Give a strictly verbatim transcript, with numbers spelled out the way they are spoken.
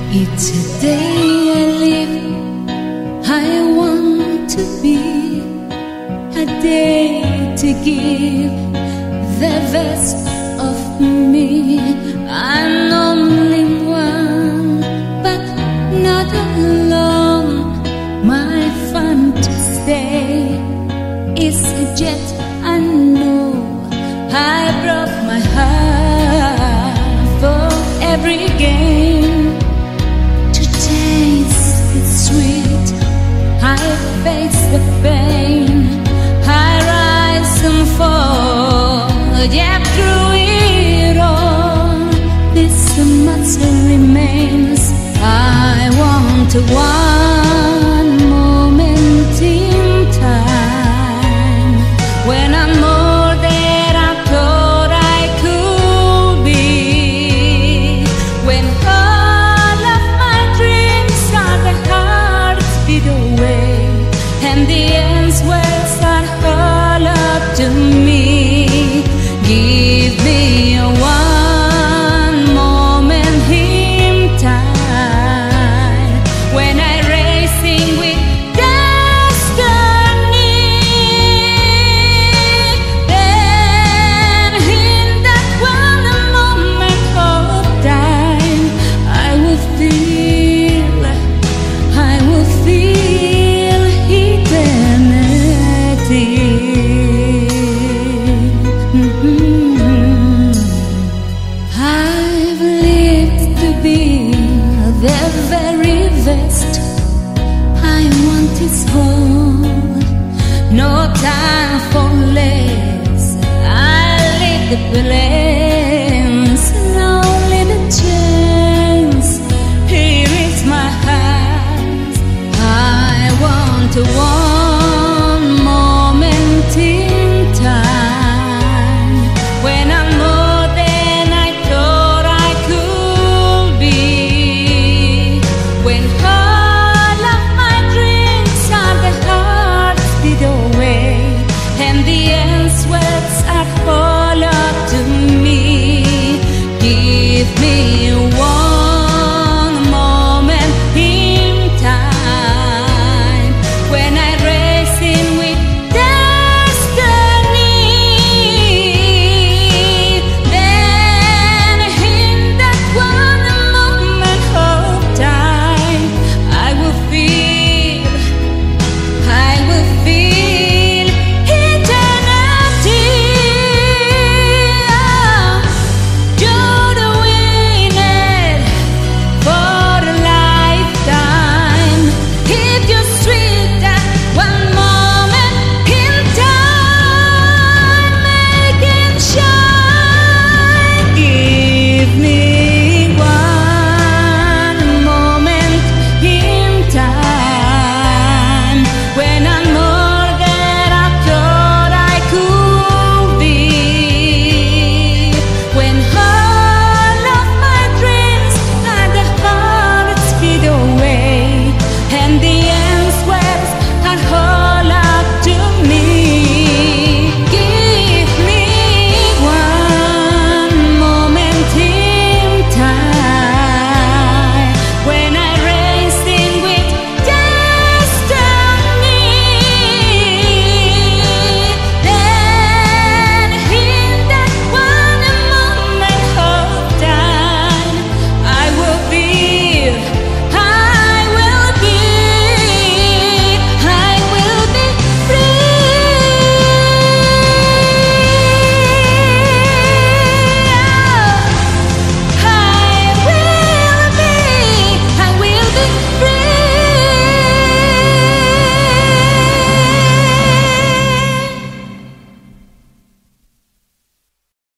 Each day I live, I want to be a day to give the best of me. I'm only one, but not alone. My fantasy is just I know I broke my heart for every game. I face the pain, I rise and fall, yet through it all, this much remains. I want to want